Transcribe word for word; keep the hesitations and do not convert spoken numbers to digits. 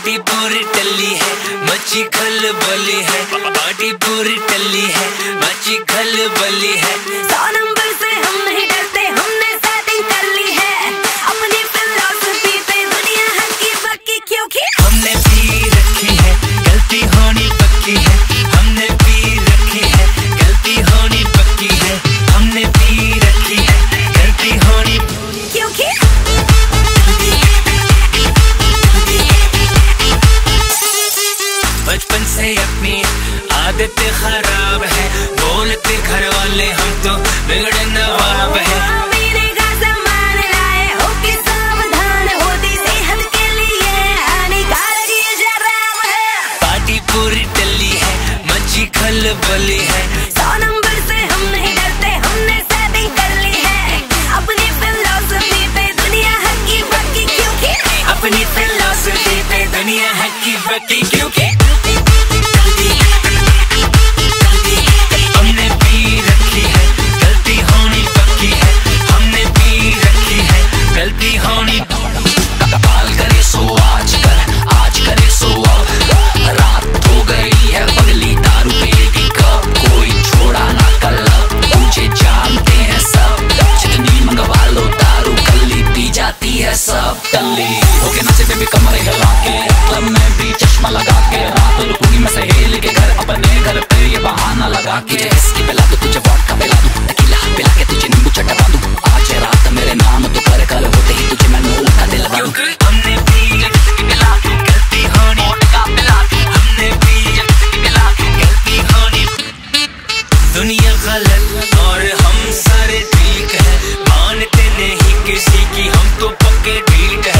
Party पूरी टल्ली है, मची खलबली है। पार्टी पूरी टल्ली है, मची खलबली है। सौ नंबर से हम नहीं डरते, हमने सेटिंग कर ली है। अपनी फिलॉसफी पे दुनिया हक्की बक्की, क्योंकि हमने पी रखी है, गलती होनी पक्की है। हमने पी रखी है, गलती होनी पक्की है। हमने पी रखी है, गलती होनी क्योंकि बचपन से अपनी आदत खराब है, बोलते घर वाले हम तो बिगड़े नवाब है। मेरे का सामान लाए हो कि सावधान, होती सेहत के लिए हानिकारक ये शराब है। पार्टी पूरी टल्ली है, मची खलबली है। सौ नंबर से हम नहीं डरते, हमने सेटिंग कर ली है। अपनी फिलॉसफी पे दुनिया हक्की बक्की, क्योंकि अपनी फिलॉसफी पे दुनिया हक्की बक्की, क्योंकि हमने पी रखी है, गलती होनी पक्की है। हमने पी रखी है, गलती होनी कपाल करे सो आज कर, आज करे सो अब। रात हो गई है पगली, दारू पिएगी कब, कोई छोड़ा ना कल्लब। तुझे जानते हैं सब, जितनी मंगवा लो दारू कल्ली पी जाती है सब। टल्ली होके नाचे बेबी कमरे हिला के, क्लब में भी चश्मा लगा के। रात रुकूंगी मैं सहेली के घर, अपने घर पे ये बहाना लगा के। इसकी पिला तो तुझे वोडका पिला दूं, टकीला पिला के तुझे नींबू चटवा दूं। आज रात मेरे नाम तो कर, कल होते ही तुझे मैं नोट का दिल लगा दूं। हमने पी रखी पिला के, गलती होनी वोडका पिला के। हमने पी रखी पिला के, गलती होनी। दुनिया गलत और हम सारे ठीक है, मानते नहीं किसी की, हम तो पक्के ठीक है।